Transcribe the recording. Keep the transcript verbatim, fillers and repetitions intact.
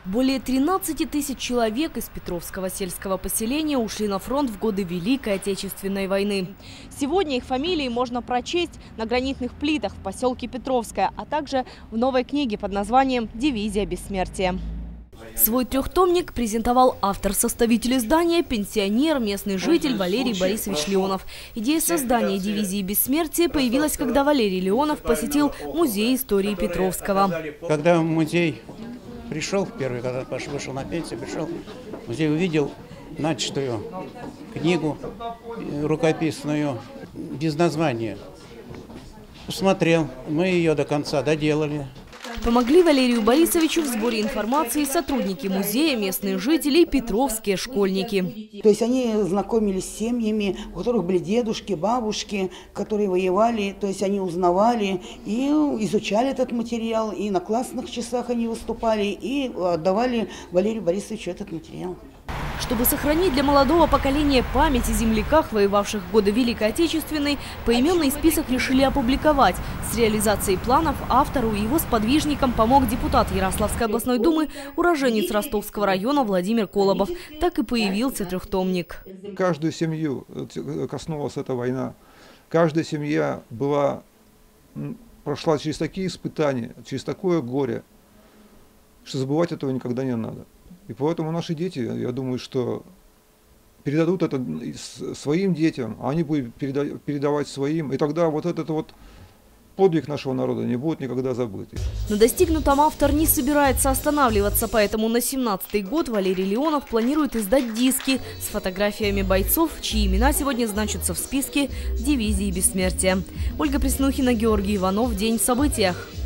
Более тринадцати тысяч человек из Петровского сельского поселения ушли на фронт в годы Великой Отечественной войны. Сегодня их фамилии можно прочесть на гранитных плитах в поселке Петровское, а также в новой книге под названием «Дивизия бессмертия». Свой трехтомник презентовал автор-составитель издания, пенсионер, местный житель Валерий Борисович Леонов. Идея создания дивизии бессмертия появилась, когда Валерий Леонов посетил музей истории Петровского. Когда в музей пришел, первый, когда вышел на пенсию, пришел в музей, увидел начатую книгу рукописную без названия. Посмотрел, мы ее до конца доделали. Помогли Валерию Борисовичу в сборе информации сотрудники музея, местные жители и петровские школьники. То есть они знакомились с семьями, у которых были дедушки, бабушки, которые воевали. То есть они узнавали и изучали этот материал, и на классных часах они выступали, и отдавали Валерию Борисовичу этот материал. Чтобы сохранить для молодого поколения память о земляках, воевавших в годы Великой Отечественной, поименный список решили опубликовать. С реализацией планов автору и его сподвижникам помог депутат Ярославской областной думы, уроженец Ростовского района Владимир Колобов. Так и появился трехтомник. Каждую семью коснулась эта война. Каждая семья была, прошла через такие испытания, через такое горе, что забывать этого никогда не надо. И поэтому наши дети, я думаю, что передадут это своим детям, а они будут передавать своим. И тогда вот этот вот подвиг нашего народа не будет никогда забыт. На достигнутом автор не собирается останавливаться, поэтому на семнадцатый год Валерий Леонов планирует издать диски с фотографиями бойцов, чьи имена сегодня значатся в списке дивизии бессмертия. Ольга Преснухина, Георгий Иванов. День в событиях.